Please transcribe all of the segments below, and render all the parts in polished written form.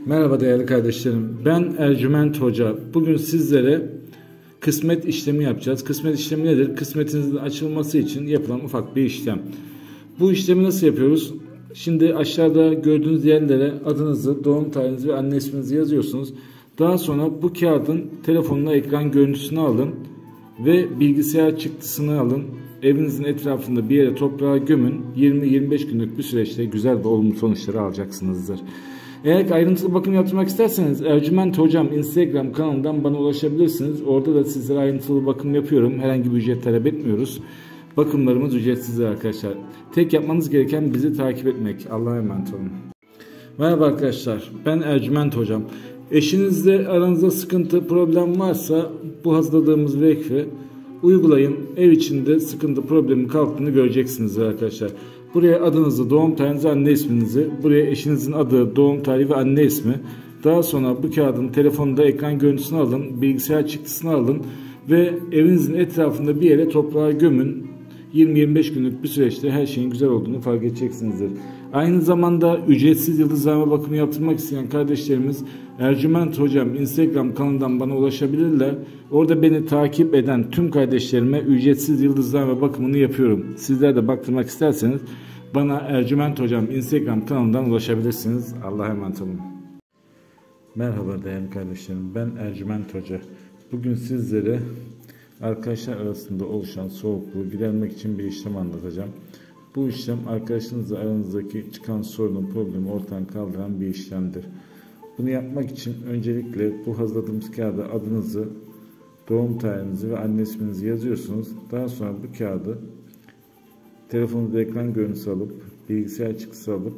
Merhaba değerli kardeşlerim. Ben Ercüment Hoca. Bugün sizlere kısmet işlemi yapacağız. Kısmet işlemi nedir? Kısmetinizin açılması için yapılan ufak bir işlem. Bu işlemi nasıl yapıyoruz? Şimdi aşağıda gördüğünüz yerlere adınızı, doğum tarihinizi ve anne isminizi yazıyorsunuz. Daha sonra bu kağıdın telefonuna ekran görüntüsünü alın ve bilgisayar çıktısını alın. Evinizin etrafında bir yere toprağa gömün. 20-25 günlük bir süreçte güzel ve olumlu sonuçları alacaksınızdır. Eğer ayrıntılı bakım yaptırmak isterseniz Ercüment Hocam Instagram kanalından bana ulaşabilirsiniz. Orada da sizlere ayrıntılı bakım yapıyorum. Herhangi bir ücret talep etmiyoruz. Bakımlarımız ücretsizdir arkadaşlar. Tek yapmanız gereken bizi takip etmek. Allah'a emanet olun. Merhaba arkadaşlar. Ben Ercüment Hocam. Eşinizle aranızda sıkıntı, problem varsa bu hazırladığımız vekfi uygulayın. Ev içinde sıkıntı, problemin kalktığını göreceksiniz arkadaşlar. Buraya adınızı, doğum tarihinizi, anne isminizi, buraya eşinizin adı, doğum tarihi ve anne ismi. Daha sonra bu kağıdın telefonda ekran görüntüsünü alın, bilgisayar çıktısını alın ve evinizin etrafında bir yere toprağa gömün. 20-25 günlük bir süreçte her şeyin güzel olduğunu fark edeceksinizdir. Aynı zamanda ücretsiz yıldızlama bakımı yaptırmak isteyen kardeşlerimiz Ercüment Hocam Instagram kanalından bana ulaşabilirler. Orada beni takip eden tüm kardeşlerime ücretsiz yıldızlama bakımını yapıyorum. Sizler de baktırmak isterseniz bana Ercüment Hocam Instagram kanalından ulaşabilirsiniz. Allah'a emanet olun. Merhaba değerli kardeşlerim. Ben Ercüment Hoca. Bugün sizlere arkadaşlar arasında oluşan soğukluğu gidermek için bir işlem anlatacağım. Bu işlem arkadaşınızla aranızdaki çıkan sorunun, problemi ortadan kaldıran bir işlemdir. Bunu yapmak için öncelikle bu hazırladığımız kağıda adınızı, doğum tarihinizi ve anne isminizi yazıyorsunuz. Daha sonra bu kağıdı telefonunuzda ekran görüntüsü alıp, bilgisayar çıktısı alıp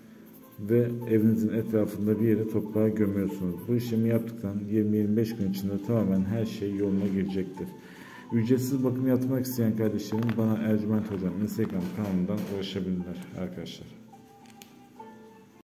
ve evinizin etrafında bir yere toprağa gömüyorsunuz. Bu işlemi yaptıktan 20-25 gün içinde tamamen her şey yoluna girecektir. Ücretsiz bakım yaptırmak isteyen kardeşlerim bana Ercüment Hocam Instagram kanalından ulaşabilirler arkadaşlar.